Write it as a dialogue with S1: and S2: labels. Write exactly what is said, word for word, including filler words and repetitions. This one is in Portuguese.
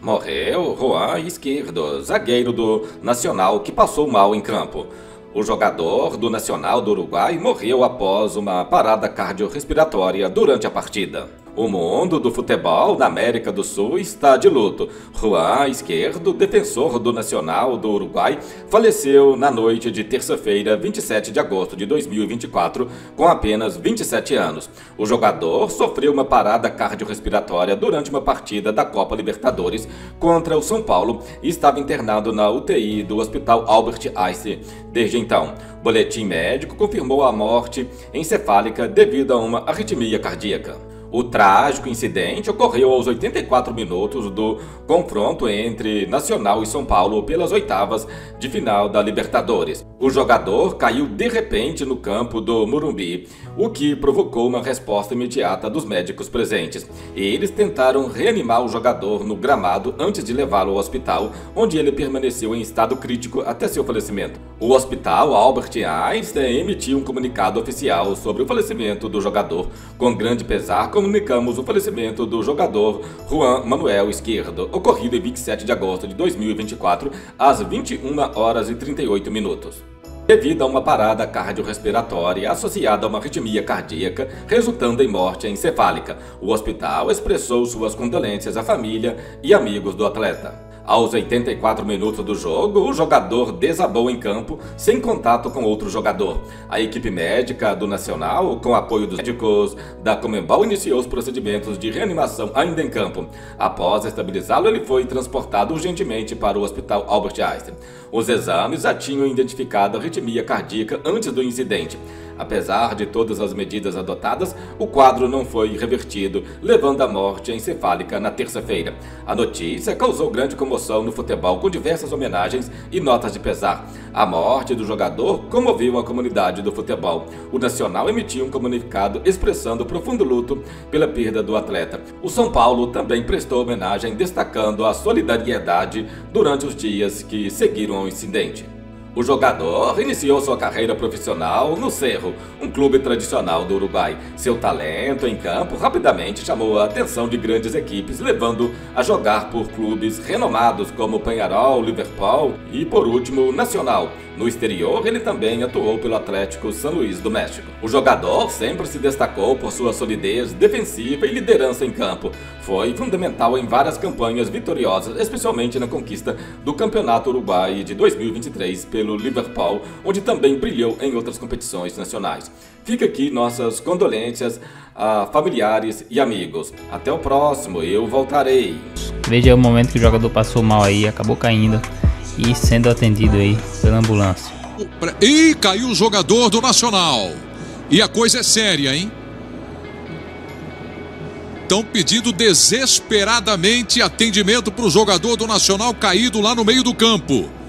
S1: Morreu Juan Izquierdo, zagueiro do Nacional que passou mal em campo. O jogador do Nacional do Uruguai morreu após uma parada cardiorrespiratória durante a partida. O mundo do futebol na América do Sul está de luto. Juan Izquierdo, defensor do Nacional do Uruguai, faleceu na noite de terça-feira, vinte e sete de agosto de dois mil e vinte e quatro, com apenas vinte e sete anos. O jogador sofreu uma parada cardiorrespiratória durante uma partida da Copa Libertadores contra o São Paulo e estava internado na U T I do Hospital Albert Einstein desde então. O boletim médico confirmou a morte encefálica devido a uma arritmia cardíaca. O trágico incidente ocorreu aos oitenta e quatro minutos do confronto entre Nacional e São Paulo pelas oitavas de final da Libertadores. O jogador caiu de repente no campo do Morumbi, o que provocou uma resposta imediata dos médicos presentes. Eles tentaram reanimar o jogador no gramado antes de levá-lo ao hospital, onde ele permaneceu em estado crítico até seu falecimento. O hospital Albert Einstein emitiu um comunicado oficial sobre o falecimento do jogador. Com grande pesar, comunicamos o falecimento do jogador Juan Manuel Izquierdo, ocorrido em vinte e sete de agosto de dois mil e vinte e quatro, às vinte e uma horas e trinta e oito minutos. Devido a uma parada cardiorrespiratória associada a uma arritmia cardíaca, resultando em morte encefálica. O hospital expressou suas condolências à família e amigos do atleta. Aos oitenta e quatro minutos do jogo, o jogador desabou em campo sem contato com outro jogador. A equipe médica do Nacional, com apoio dos médicos da Conmebol, iniciou os procedimentos de reanimação ainda em campo. Após estabilizá-lo, ele foi transportado urgentemente para o Hospital Albert Einstein. Os exames já tinham identificado arritmia cardíaca antes do incidente. Apesar de todas as medidas adotadas, o quadro não foi revertido, levando à morte encefálica na terça-feira. A notícia causou grande comoção no futebol, com diversas homenagens e notas de pesar. A morte do jogador comoveu a comunidade do futebol. O Nacional emitiu um comunicado expressando profundo luto pela perda do atleta. O São Paulo também prestou homenagem, destacando a solidariedade durante os dias que seguiram ao incidente. O jogador iniciou sua carreira profissional no Cerro, um clube tradicional do Uruguai. Seu talento em campo rapidamente chamou a atenção de grandes equipes, levando a jogar por clubes renomados como Peñarol, Liverpool e, por último, Nacional. No exterior, ele também atuou pelo Atlético São Luís do México. O jogador sempre se destacou por sua solidez defensiva e liderança em campo. Foi fundamental em várias campanhas vitoriosas, especialmente na conquista do Campeonato Uruguai de dois mil e vinte e três pelo Liverpool, onde também brilhou em outras competições nacionais. Fica aqui nossas condolências a familiares e amigos. Até o próximo, eu voltarei.
S2: Veja o momento que o jogador passou mal aí, acabou caindo e sendo atendido aí pela ambulância.
S3: E caiu o jogador do Nacional. E a coisa é séria, hein? Estão pedindo desesperadamente atendimento para o jogador do Nacional caído lá no meio do campo.